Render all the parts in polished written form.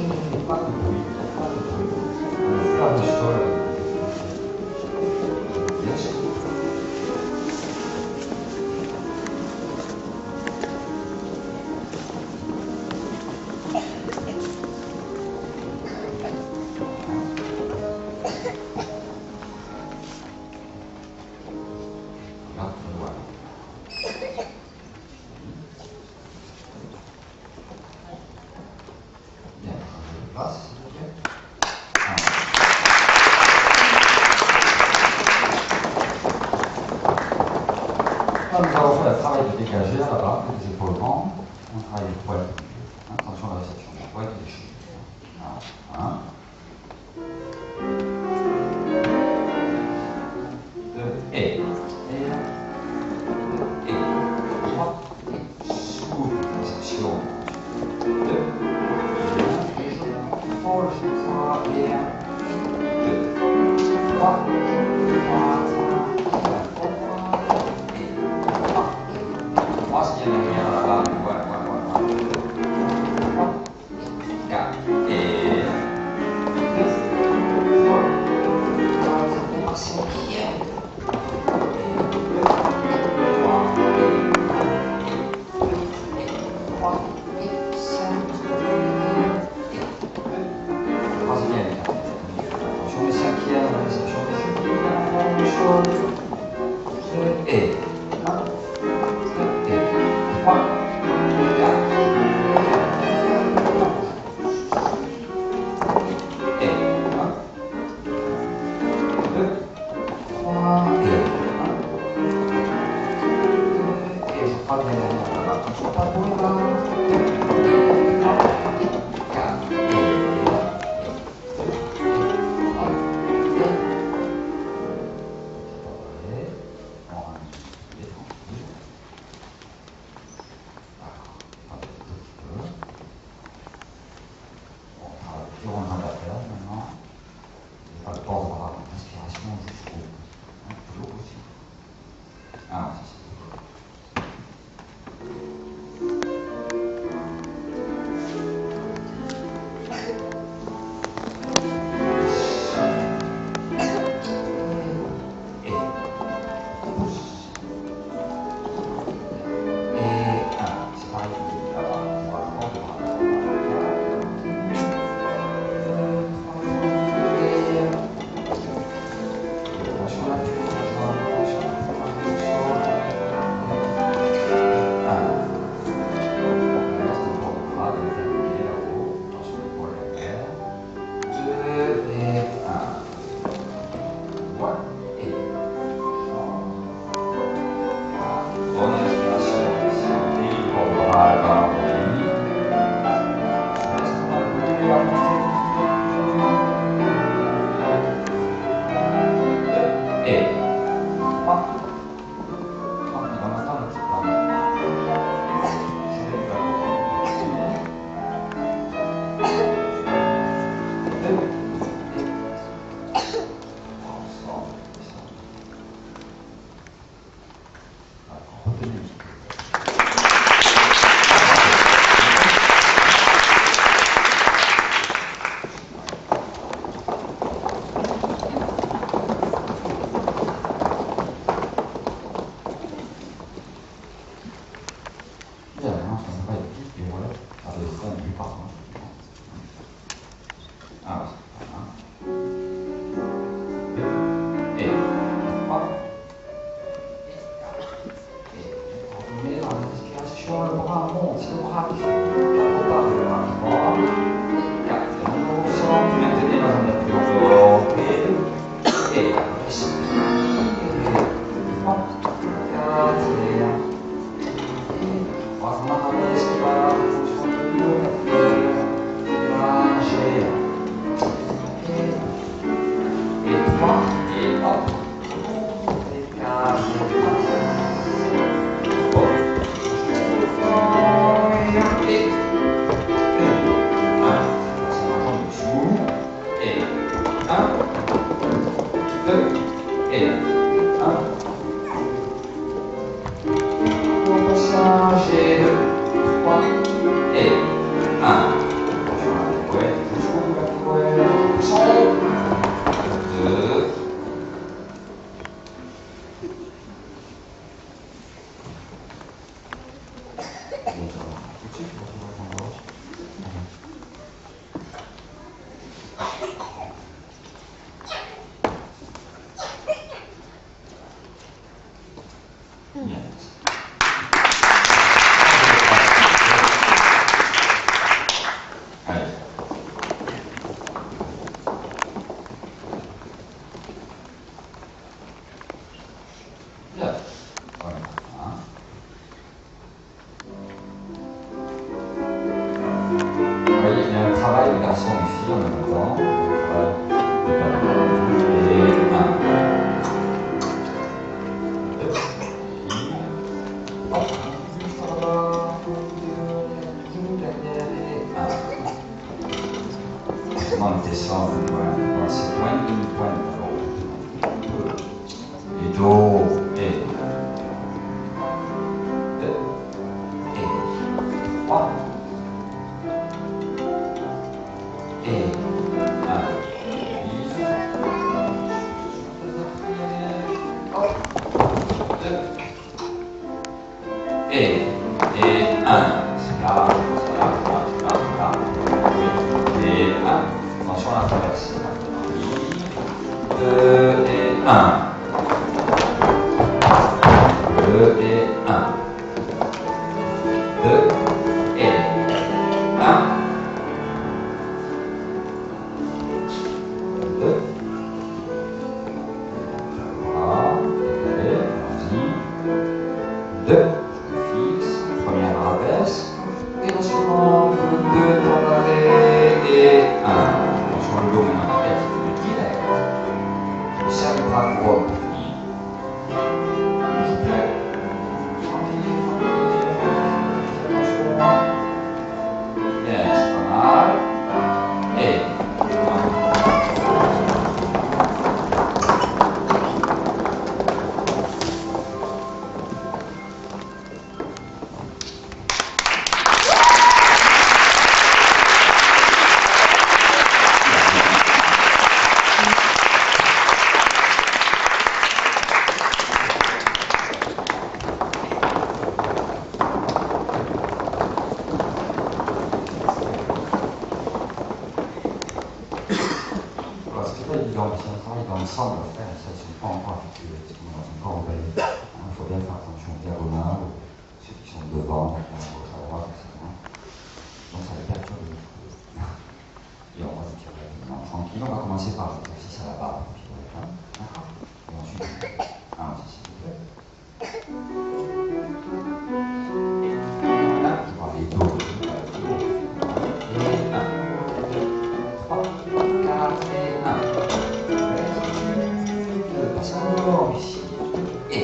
pas de bruit, pas de bruit. Ferme-toi. Bien sûr. Nous allons faire le travail de dégager là-bas, les épaules grandes, on travaille les poils. Attention à la réception, les poils et les chevilles. Un, deux, et trois, souffle, réception. Deux, épaules, trois, et un, deux, trois, il y a rien là-bas, voilà. 4 et 2, 3, 5, 1. temps. Et 1. 2. Hop. On descend, c'est point, une pointe, et do, et 2, et 3, et 1, hop, 2, et 1, là, et 1, attention à la traversée, 2 et 1, 2 et 1, 2 et 1, 2, voilà, allez, vas-y, 2, fixe, première rabaisse, et la suivante, 2, tourne d'arrêt, et 1, attention le dos maintenant, le direct, le cercle bras droit, ensemble à faire, ça ne sont pas encore habitués, parce qu'on est dans une corbeille. Il faut bien faire attention aux diagonales, ceux qui sont devant, à gauche, à droite, etc. Donc ça les perturbe. Et on va se tirer tranquille. On va commencer par l'exercice à la barre. D'accord. Et ensuite, un aussi, s'il vous plaît. Là, je vois les dos. Et 1, 3, 4 et 1. Ici, et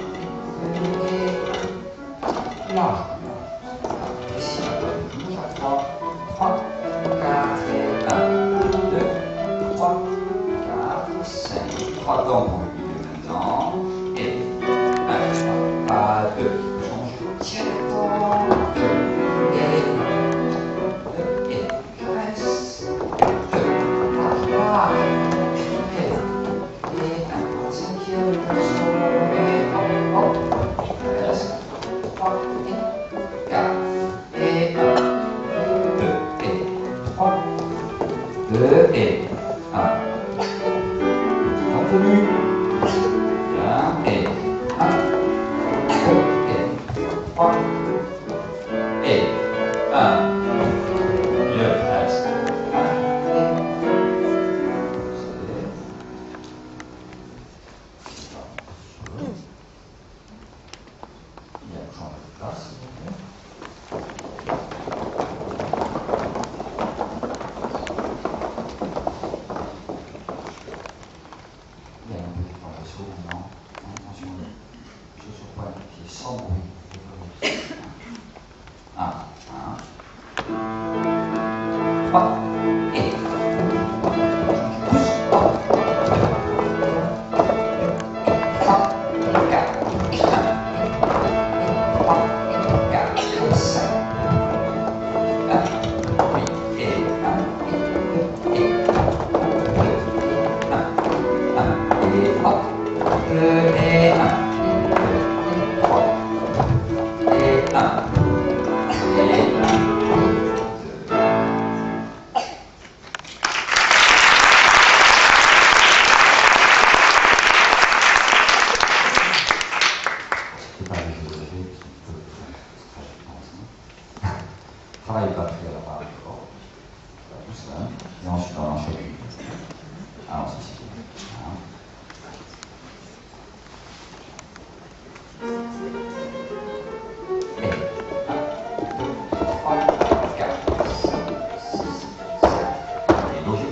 là, ici, bouge à 3, 3, 4 et 1, 2, 3, 4, 5, 3 temps pour le milieu maintenant, et 1, 3, pas 2, change, tiens le temps, 2, et 2, et je reste, 2, là, et 1. Contenu. Bien. Et 1, 2 et 3. Et 1. Je reste. 1 et 2. Bien, change de place.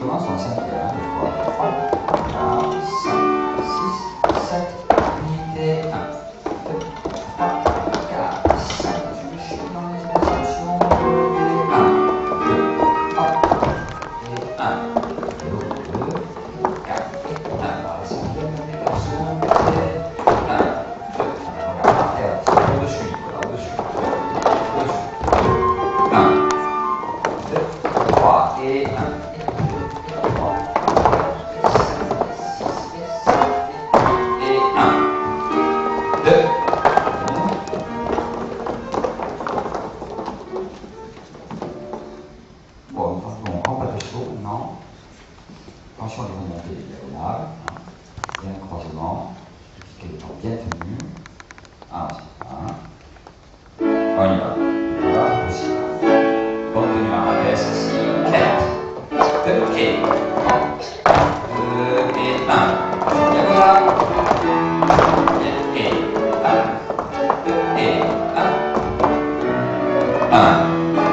commence en cinquième. 3, 4, 5, 6, 7, 8 et 1. 2, 3, 4, 5. Je suis dans les extensions. 1, 2, 3 et 1. 2, 4 et 1. Dans les cinquièmes, les garçons. 1, 2, regarde par terre. Au-dessus, au-dessus. Au-dessus. 1, 2, 3 et 1. Bon, on prend pas de chaud, non. Attention à les remonter les diagonales. Bien le croisement. Jusqu'à les temps bien tenus. 1, 1. On y va. Voilà, aussi. Bonne tenue à la baisse ici. 4, 2 et 3, 2 et 1. Diagonale. Et 1, 2 et 1. 1.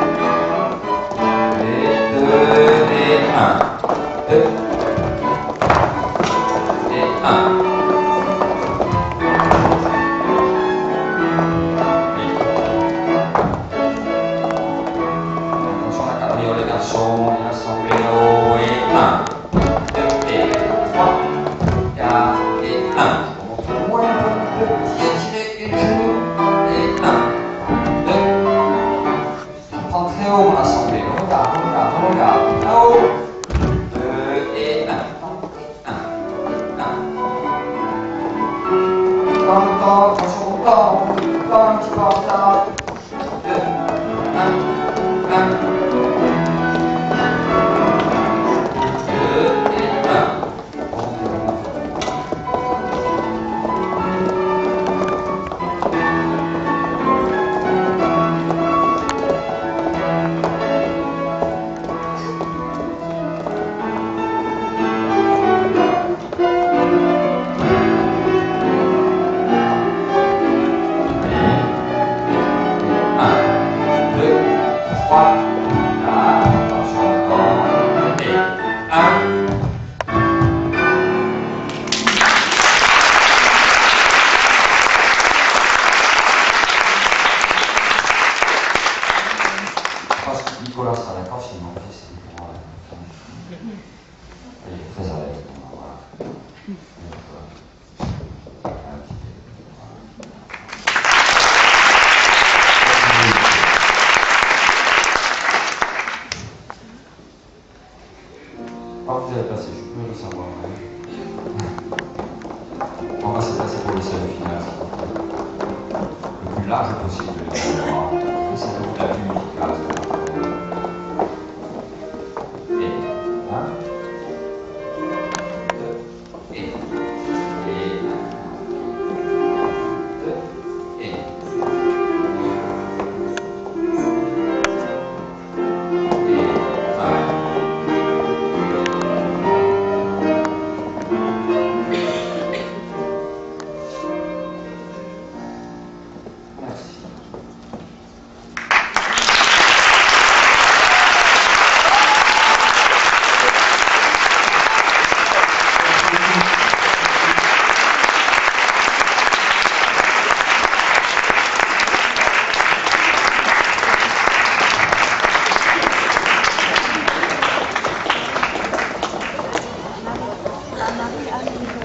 2 et 1. Attention à la cabriole les garçons, il y a son vélo et 1, 2 et 3, 4 et 1. On monte loin, 2, tirer les genoux et 1, 2. Je prends très haut mon assemblée, regarde, regarde, regarde, là-haut. 2 et 1. Attention au temps, un petit peu en retard. 2, 1, 1. 2 et 1. Nicolas sera d'accord si mon fils est pour moi. Il est très à l'aise pour moi. Par où vous allez passer, je suis curieux de savoir. On va se passer pour le semi-final. Le plus large possible. C'est la plus efficace. Marie-Anne